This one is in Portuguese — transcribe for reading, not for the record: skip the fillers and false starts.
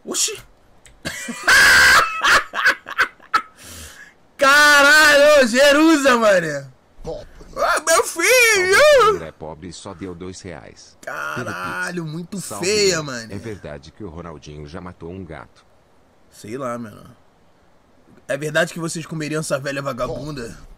Oxi! Caralho, Jerusa, mané! Ah, meu filho! É pobre e só deu R$2. Caralho, muito Salve, feia, mano. mano. É verdade que o Ronaldinho já matou um gato. Sei lá, mano. É verdade que vocês comeriam essa velha vagabunda?